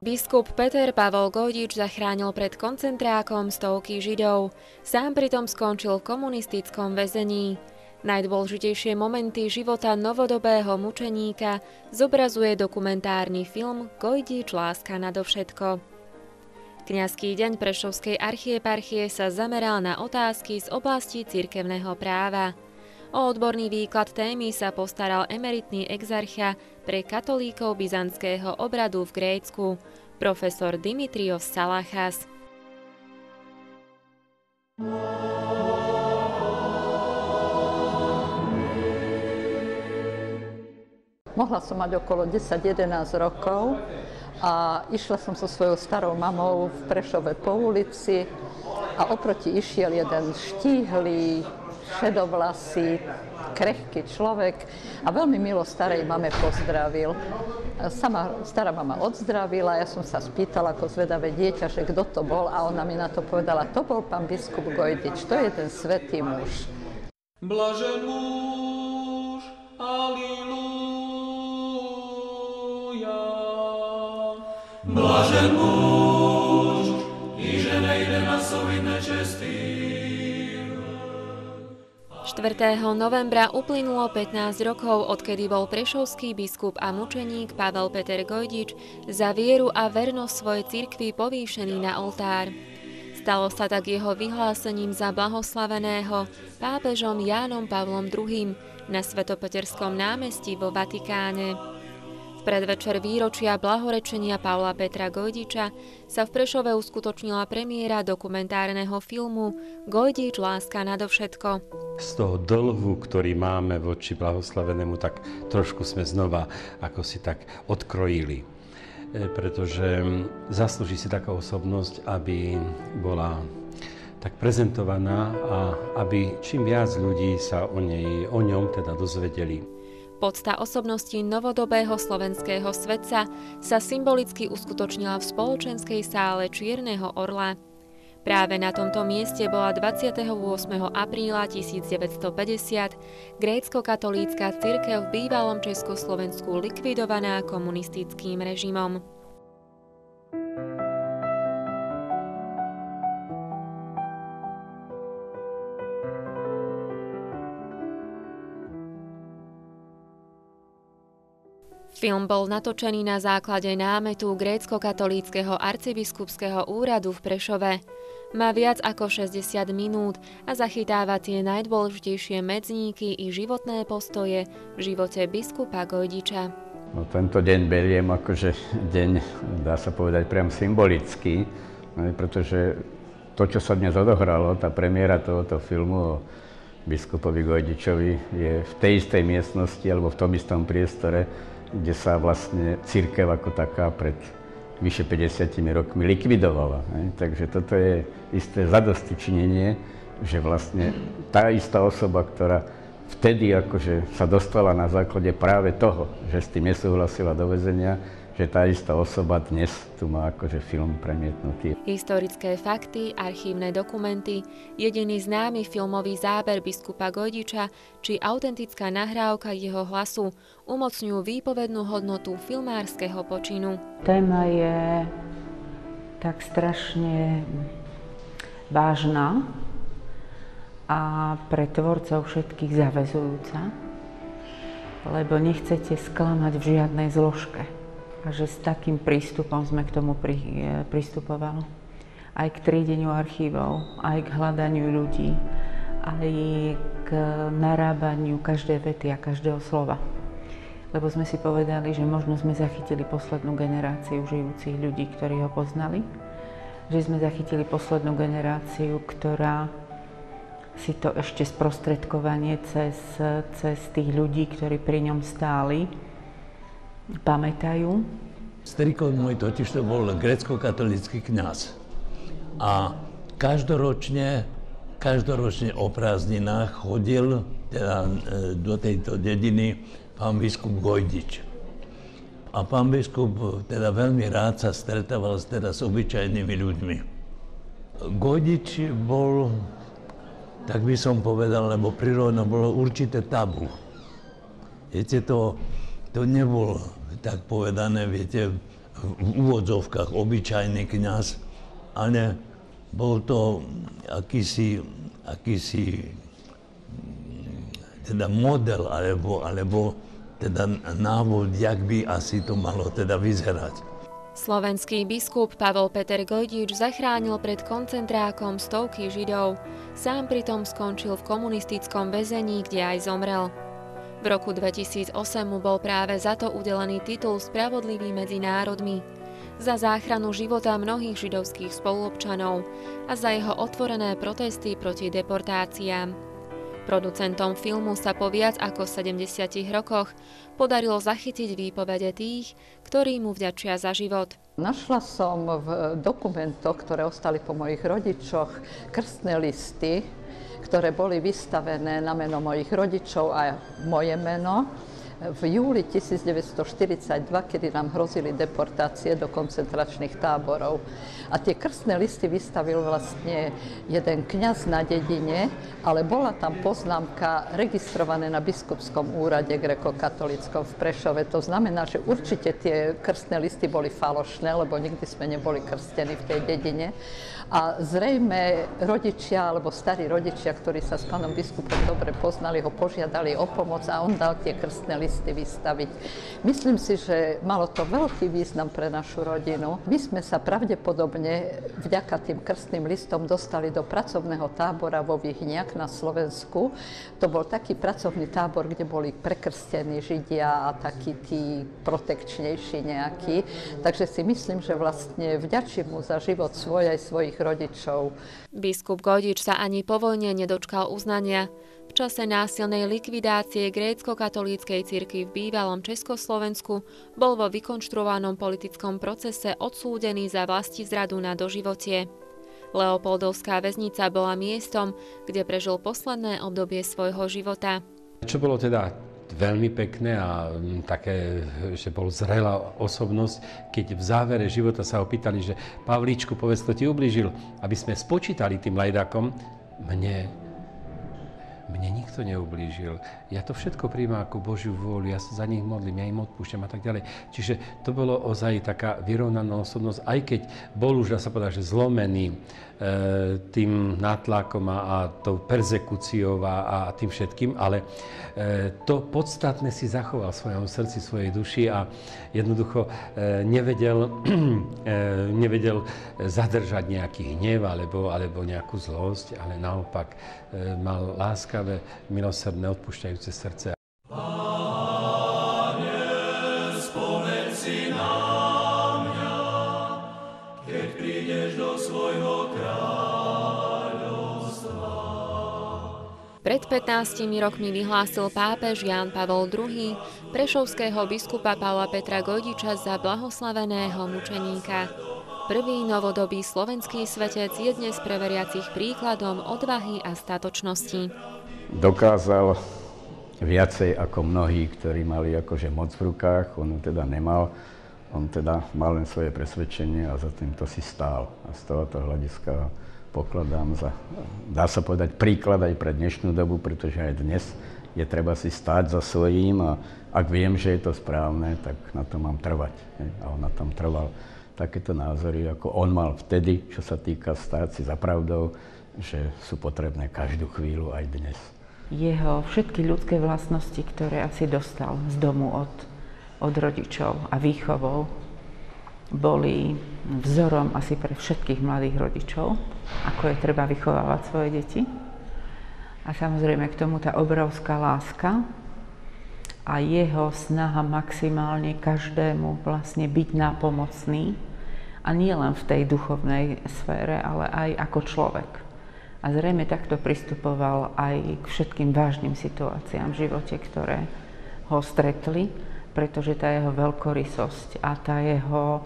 Biskup Peter Pavol Gojdič zachránil pred koncentrákom stovky Židov. Sám pritom skončil v komunistickom väzení. Najdôležitejšie momenty života novodobého mučeníka zobrazuje dokumentárny film Gojdič láska nadovšetko. Kňazský deň Prešovskej archieparchie sa zameral na otázky z oblasti cirkevného práva. O odborný výklad témy sa postaral emeritný exarcha pre katolíkov byzantského obradu v Grécku, profesor Dimitrios Salachas. Mohla som mať okolo 10-11 rokov a išla som so svojou starou mamou v Prešove po ulici a oproti išiel jeden štíhly, šedovlasý, krehký človek a veľmi milo starej mame pozdravil. Sama stará mama odzdravila, ja som sa spýtala ako zvedavé dieťa, že kto to bol a ona mi na to povedala, to bol pán biskup Gojdič, to je ten svätý muž. Blažen muž, aliluja. Blažen muž, i že nejde na sovi nečestý. 4. novembra uplynulo 15 rokov, odkedy bol prešovský biskup a mučeník Pavel Peter Gojdič za vieru a vernosť svojej cirkvi povýšený na oltár. Stalo sa tak jeho vyhlásením za blahoslaveného pápežom Jánom Pavlom II. Na Svetopeterskom námestí vo Vatikáne. V predvečer výročia blahorečenia Pavla Petra Gojdiča sa v Prešove uskutočnila premiéra dokumentárneho filmu Gojdič láska nadovšetko. Z toho dlhu, ktorý máme voči blahoslavenému, tak trošku sme znova ako si tak odkrojili. Pretože zaslúži si taká osobnosť, aby bola tak prezentovaná a aby čím viac ľudí sa o ňom teda dozvedeli. Podsta osobnosti novodobého slovenského svetca sa symbolicky uskutočnila v spoločenskej sále Čierneho orla. Práve na tomto mieste bola 28. apríla 1950 grécko-katolícka cirkev v bývalom Československu likvidovaná komunistickým režimom. Film bol natočený na základe námetu grécko-katolíckeho arcibiskupského úradu v Prešove. Má viac ako 60 minút a zachytáva tie najdôležitejšie medzníky i životné postoje v živote biskupa Gojdiča. No, tento deň beriem akože deň, dá sa povedať, priam symbolický, pretože to, čo sa dnes odohralo, tá premiéra tohoto filmu o biskupovi Gojdičovi je v tej istej miestnosti alebo v tom istom priestore, kde sa vlastne cirkev ako taká pred vyše 50 rokmi likvidovala. Takže toto je isté zadostičinenie, že vlastne tá istá osoba, ktorá vtedy akože sa dostala na základe práve toho, že s tým nesúhlasila do väzenia, že tá istá osoba dnes tu má akože film premietnutý. Historické fakty, archívne dokumenty, jediný známy filmový záber biskupa Gojdiča či autentická nahrávka jeho hlasu umocňujú výpovednú hodnotu filmárskeho počinu. Téma je tak strašne vážna a pre tvorcov všetkých zaväzujúca, lebo nechcete sklamať v žiadnej zložke. A že s takým prístupom sme k tomu pristupovali. Aj k triedeniu archívov, aj k hľadaniu ľudí, aj k narábaniu každej vety a každého slova. Lebo sme si povedali, že možno sme zachytili poslednú generáciu žijúcich ľudí, ktorí ho poznali. Že sme zachytili poslednú generáciu, ktorá si to ešte sprostredkovanie cez tých ľudí, ktorí pri ňom stáli, pamätajú. Striko môj totiž to bol grécko-katolícky kňaz. A každoročne o prázdninách chodil teda do tejto dediny pán biskup Gojdič. A pán biskup teda veľmi rád sa stretával teda s obyčajnými ľuďmi. Gojdič bol, tak by som povedal, lebo prirodno bolo určité tabu. Viete, to nebolo tak povedané, viete, v úvodzovkách obyčajný kňaz, ale bol to akýsi teda model, alebo teda návod, jak by asi to malo teda vyzerať. Slovenský biskup Pavol Peter Gojdič zachránil pred koncentrákom stovky Židov. Sám pritom skončil v komunistickom väzení, kde aj zomrel. V roku 2008 mu bol práve za to udelený titul Spravodlivý medzi národmi. Za záchranu života mnohých židovských spoluobčanov a za jeho otvorené protesty proti deportáciám. Producentom filmu sa po viac ako 70 rokoch podarilo zachytiť výpovede tých, ktorí mu vďačia za život. Našla som v dokumentoch, ktoré ostali po mojich rodičoch, krstné listy, ktoré boli vystavené na meno mojich rodičov a moje meno v júli 1942, kedy nám hrozili deportácie do koncentračných táborov. A tie krstné listy vystavil vlastne jeden kňaz na dedine, ale bola tam poznámka registrované na biskupskom úrade grécko-katolíckom v Prešove. To znamená, že určite tie krstné listy boli falošné, lebo nikdy sme neboli krstení v tej dedine. A zrejme rodičia, alebo starí rodičia, ktorí sa s pánom biskupom dobre poznali, ho požiadali o pomoc a on dal tie krstné listy vystaviť. Myslím si, že malo to veľký význam pre našu rodinu. My sme sa pravdepodobne vďaka tým krstným listom dostali do pracovného tábora vo Vyhniach na Slovensku. To bol taký pracovný tábor, kde boli prekrstení Židia a takí tí protekčnejší nejakí. Takže si myslím, že vlastne vďačím mu za život svoj aj svojich rodičov. Biskup Gojdič sa ani po vojne nedočkal uznania. V čase násilnej likvidácie grécko-katolíckej cirkvi v bývalom Československu bol vo vykonštruovanom politickom procese odsúdený za vlastizradu na doživotie. Leopoldovská väznica bola miestom, kde prežil posledné obdobie svojho života. Čo bolo teda veľmi pekné a také, že bol zrelá osobnosť, keď v závere života sa ho pýtali, že Pavlíčku, povedz, to ti ublížil, aby sme spočítali tým lajdakom. Mne nikto neublížil. Ja to všetko prijímam ako Božiu vôľu, ja sa za nich modlím, ja im odpúšťam a tak ďalej. Čiže to bolo ozaj taká vyrovnaná osobnosť, aj keď bol už, dá sa povedať, že zlomený tým nátlakom a tou perzekúciou a tým všetkým, ale to podstatné si zachoval v svojom srdci, svojej duši a jednoducho nevedel zadržať nejaký hnev alebo nejakú zlosť, ale naopak mal láskavé, milosrdné, odpúšťajúce srdce. Pane, spomeň si na mňa, keď prídeš do svojho kráľovstva. Pred 15 rokmi vyhlásil pápež Ján Pavol II prešovského biskupa Pavla Petra Gojdiča za blahoslaveného mučeníka. Prvý novodobý slovenský svetec je dnes pre veriacich príkladom odvahy a statočnosti. Dokázal viacej ako mnohí, ktorí mali akože moc v rukách, on teda nemal. On teda mal len svoje presvedčenie a za týmto si stál. A z tohoto hľadiska pokladám za, dá sa povedať, príklad aj pre dnešnú dobu, pretože aj dnes je treba si stáť za svojím a ak viem, že je to správne, tak na to mám trvať. A on na tom trval. Takéto názory, ako on mal vtedy, čo sa týka stáť si za pravdou, že sú potrebné každú chvíľu aj dnes. Jeho všetky ľudské vlastnosti, ktoré asi dostal z domu od rodičov a výchovou, boli vzorom asi pre všetkých mladých rodičov, ako je treba vychovávať svoje deti. A samozrejme k tomu tá obrovská láska a jeho snaha maximálne každému vlastne byť nápomocný a nie len v tej duchovnej sfére, ale aj ako človek. A zrejme takto pristupoval aj k všetkým vážnym situáciám v živote, ktoré ho stretli, pretože tá jeho veľkorysosť a tá jeho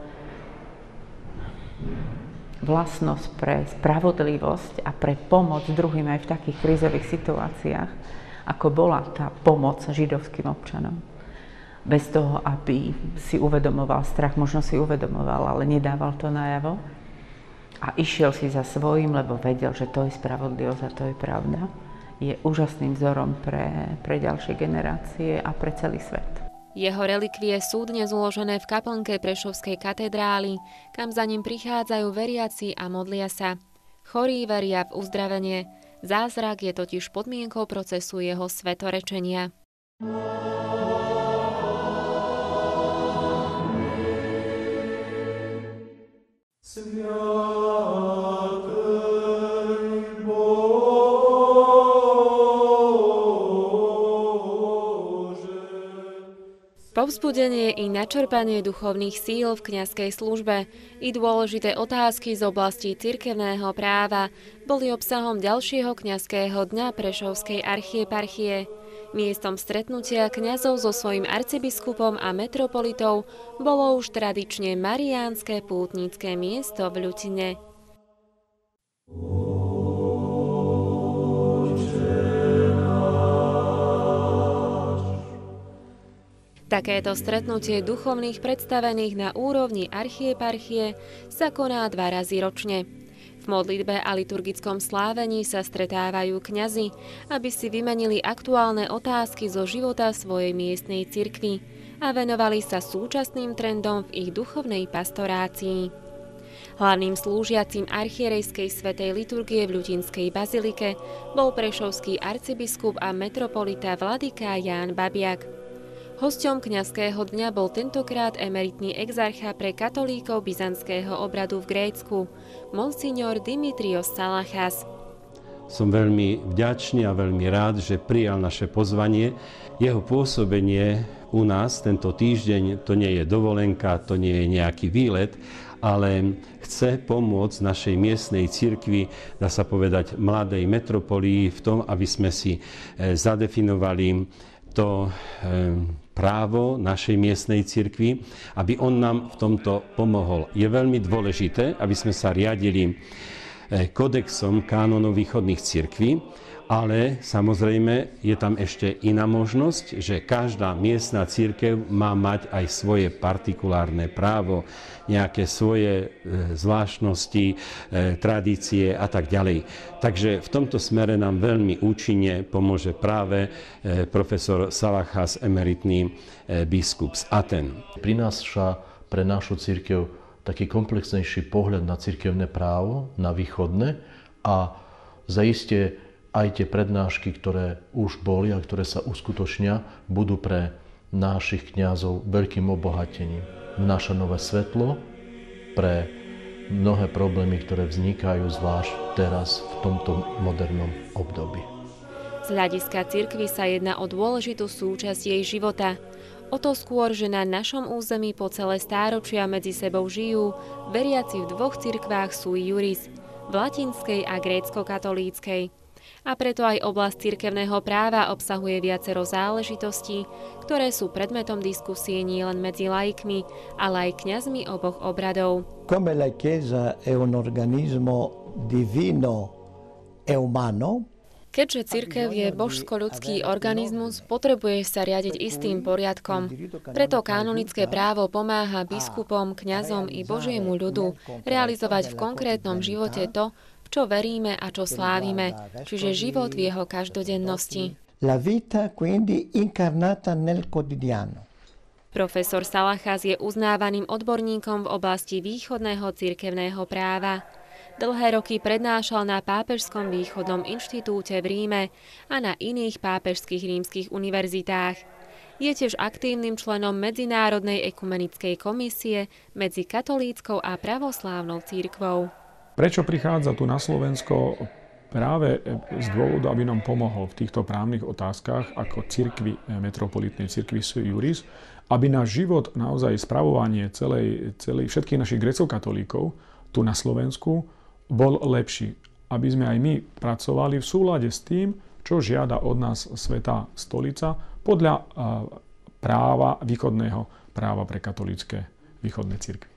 vlastnosť pre spravodlivosť a pre pomoc druhým aj v takých krízových situáciách, ako bola tá pomoc židovským občanom. Bez toho, aby si uvedomoval strach, možno si uvedomoval, ale nedával to najavo. A išiel si za svojím, lebo vedel, že to je spravodlivosť a to je pravda. Je úžasným vzorom pre ďalšie generácie a pre celý svet. Jeho relikvie sú dnes uložené v kaplnke Prešovskej katedrály, kam za ním prichádzajú veriaci a modlia sa. Chorí veria v uzdravenie. Zázrak je totiž podmienkou procesu jeho svetorečenia. Povzbudenie i načerpanie duchovných síl v kňazskej službe i dôležité otázky z oblasti cirkevného práva boli obsahom ďalšieho kňazského dňa Prešovskej archieparchie. Miestom stretnutia kňazov so svojím arcibiskupom a metropolitou bolo už tradične mariánske pútnické miesto v Ľutine. Takéto stretnutie duchovných predstavených na úrovni archieparchie sa koná 2 razy ročne. V modlitbe a liturgickom slávení sa stretávajú kňazi, aby si vymenili aktuálne otázky zo života svojej miestnej cirkvi a venovali sa súčasným trendom v ich duchovnej pastorácii. Hlavným slúžiacim archierejskej svätej liturgie v Ľutinskej bazilike bol prešovský arcibiskup a metropolita vladyka Ján Babiak. Hosťom kňazského dňa bol tentokrát emeritný exarcha pre katolíkov byzantského obradu v Grécku, monsignor Dimitrios Salachas. Som veľmi vďačný a veľmi rád, že prijal naše pozvanie. Jeho pôsobenie u nás tento týždeň to nie je dovolenka, to nie je nejaký výlet, ale chce pomôcť našej miestnej cirkvi, dá sa povedať mladej metropolii v tom, aby sme si zadefinovali to právo našej miestnej cirkvi, aby on nám v tomto pomohol. Je veľmi dôležité, aby sme sa riadili kodexom kánonov východných cirkví, ale samozrejme je tam ešte iná možnosť, že každá miestna cirkev má mať aj svoje partikulárne právo, nejaké svoje zvláštnosti, tradície a tak ďalej. Takže v tomto smere nám veľmi účinne pomôže práve profesor Salachas, emeritný biskup z Aten. Prináša pre našu cirkev taký komplexnejší pohľad na cirkevné právo, na východné a zaiste aj tie prednášky, ktoré už boli a ktoré sa uskutočnia, budú pre našich kňazov veľkým obohatením. Vnáša nové svetlo pre mnohé problémy, ktoré vznikajú zvlášť teraz v tomto modernom období. Z hľadiska cirkvi sa jedná o dôležitú súčasť jej života. O to skôr, že na našom území po celé stáročia medzi sebou žijú veriaci v 2 cirkvách sui juris, v latinskej a grécko-katolíckej. A preto aj oblasť cirkevného práva obsahuje viacero záležitostí, ktoré sú predmetom diskusie nielen medzi laikmi, ale aj kňazmi oboch obradov. Come la Chiesa è un organismo divino e umano, keďže cirkev je božsko-ľudský organizmus, potrebuje sa riadiť istým poriadkom. Preto kanonické právo pomáha biskupom, kňazom i Božiemu ľudu realizovať v konkrétnom živote to, čo veríme a čo slávime, čiže život v jeho každodennosti. La vita quindi incarnata nel quotidiano. Profesor Salachas je uznávaným odborníkom v oblasti východného cirkevného práva. Dlhé roky prednášal na Pápežskom východnom inštitúte v Ríme a na iných pápežských rímskych univerzitách. Je tiež aktívnym členom Medzinárodnej ekumenickej komisie medzi katolíckou a pravoslávnou cirkvou. Prečo prichádza tu na Slovensko? Práve z dôvodu, aby nám pomohol v týchto právnych otázkach ako cirkvi, metropolitnej cirkvi sui juris, aby náš život, naozaj spravovanie všetkých našich grécko-katolíkov tu na Slovensku bol lepší. Aby sme aj my pracovali v súlade s tým, čo žiada od nás Svätá stolica podľa práva východného práva pre katolícke východné cirkvi.